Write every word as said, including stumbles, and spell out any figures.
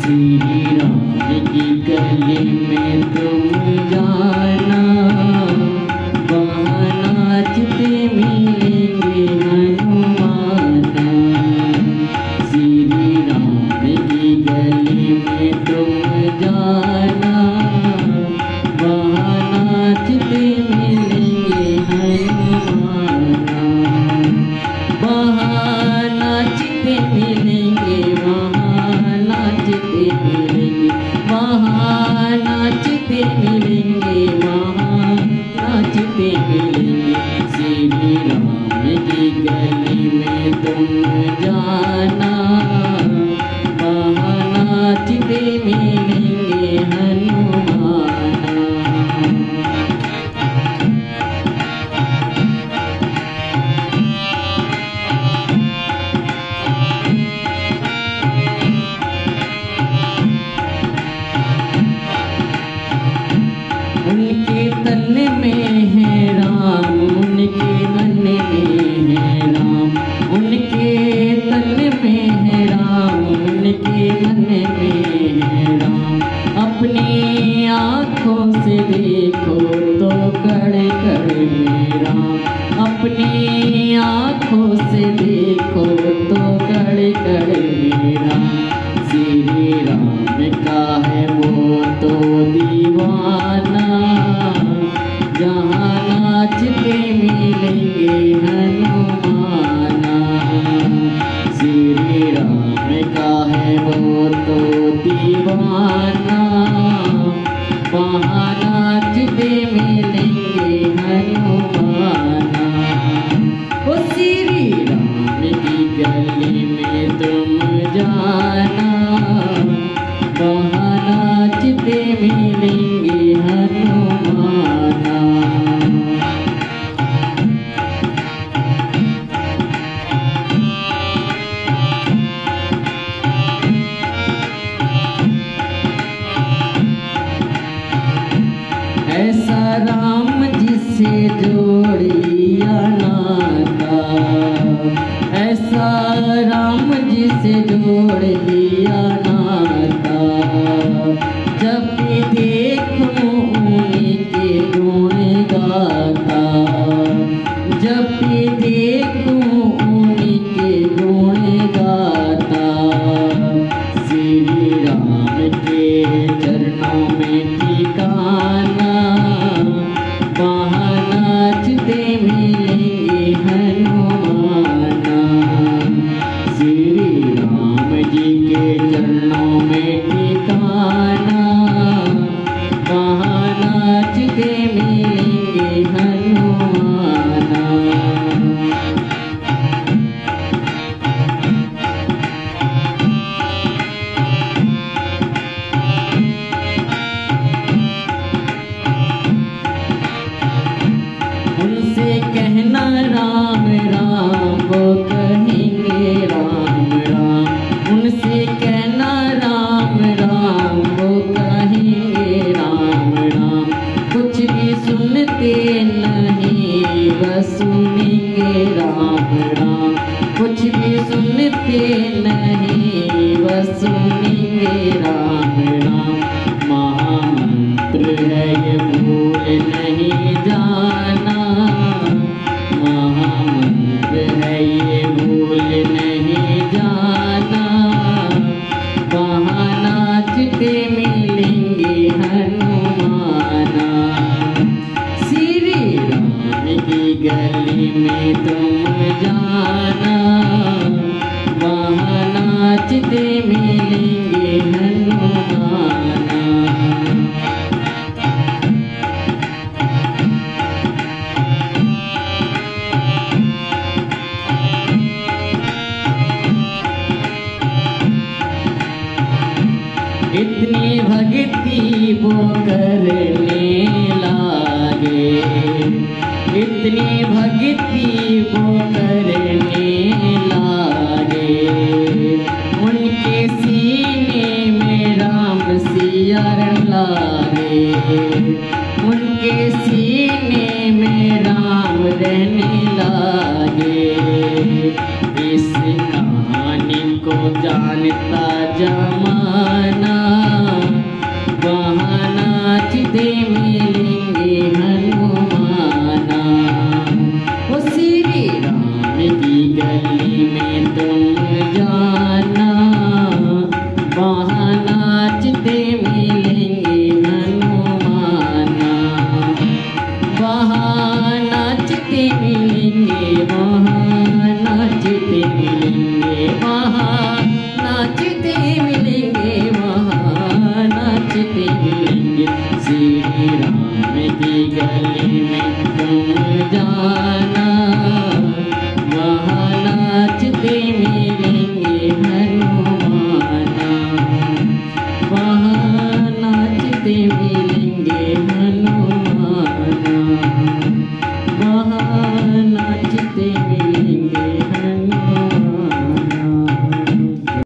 श्री राम की गली में तुम जाना, वहाँ नाचते मिलेंगे हनुमाना। श्री राम की गली में तुम जाना, वहाँ नाचते मिलेंगे हनुमाना। वहाँ नाचते मिलेंगे, वहाँ नाचते मिलेंगे, वहाँ नाचते मिलेंगे, वहाँ नाचते मिलेंगे। श्री राम की गली में तुम जाना, वहाँ नाचते मिलेंगे हनुमाना। उनके तन में है राम, उनके मन में है राम, उनके तन में है राम, उनके मन में है राम। अपनी आँखों से देखो तो कड़ कड़ में राम, अपनी आँखों से देखो तो कड़ कड़ में राम। श्री राम का है वो तो दीवाना, जहाँ नाचते मिलेंगे हनुमाना। श्री राम का है वो तो दीवाना, वहाँ नाचते मिलेंगे हनुमाना। ओ श्री राम की गली में तुम जाना, वहाँ नाचते मिलेंगे हनुमाना। ऐसा राम जिसे जोड़िया नाता, ऐसा राम जिसे जोड़ लिया नाता। जब भी देखूं उन्हीं के गुण गाता, जब भी देखूं उन्हीं के गुण गाता। श्री राम के चरणों में ठिकाना, वहाँ नाचते मिलेंगे हनुमाना। श्री राम जी के चरणों में ठिकाना, वहाँ नाचते मिलेंगे हनुमाना। उनसे कहना राम राम, वो कहेंगे राम राम। उनसे कहना राम राम, वो कहेंगे राम राम। कुछ भी सुनते नहीं, बस सुनेंगे राम राम। कुछ भी सुनते नहीं, बस सुनेंगे राम राम। महामंत्र है ये भूल नहीं जाना, महामंत्र है ये भूल नहीं जाना। वहाँ नाचते मिलेंगे हनुमाना। श्री राम की गली में तुम जाना, वहाँ नाचते मिलेंगे हनुमाना। इतनी भक्ति वो करने लागे, इतनी भक्ति वो करने लागे। उनके सीने में राम सिया लागे, उनके सीने में राम रहने लागे। इस कहानी को जानता जमाना